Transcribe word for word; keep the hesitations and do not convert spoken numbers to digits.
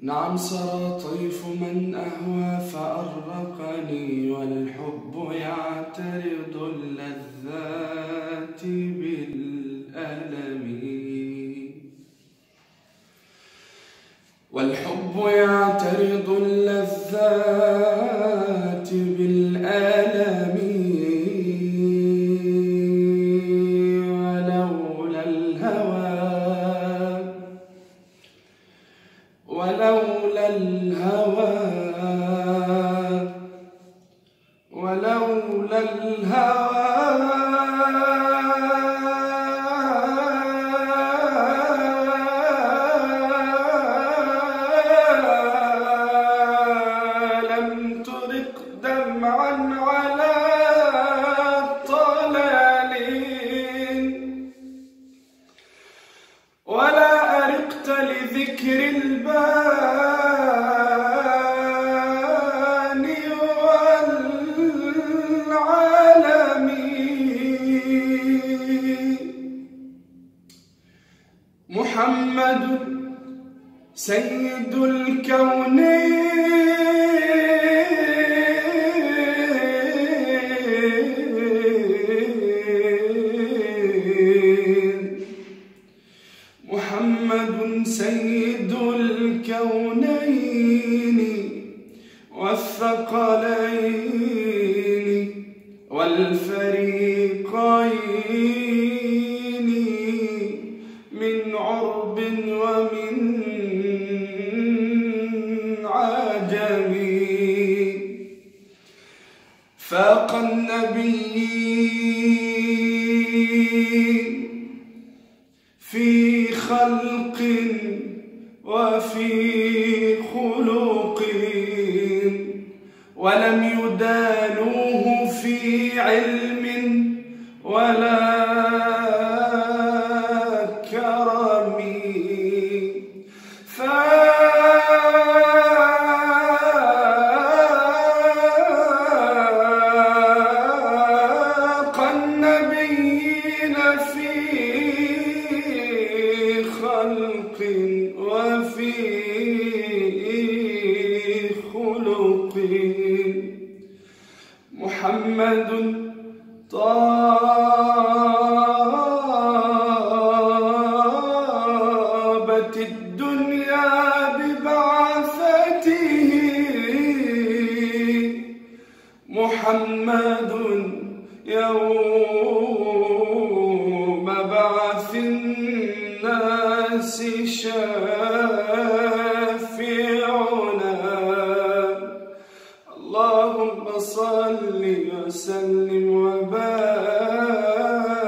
نعم سرى طيف من أهوى فأرقني، والحب يعترض اللذات بالألم، والحب يعترض اللذات بالألم، ولولا الهوى ولولا الهوى ولولا الهوى لم ترق دمعا على طلال، ولا أرقت لذكر الباني والعالم. محمد سيد الكونين، محمد سيد الكونين والثقلين والفريقين، من عرب ومن عجم، فاق النبيين في خلق وفي خلق، ولم يدانوه في علم ولا كرم، فاق النبيين في خلق وفي خلق. محمد طابت الدنيا ببعثته، محمد يوم بعث الناس شافعنا. اللهم صل وسلم وبارك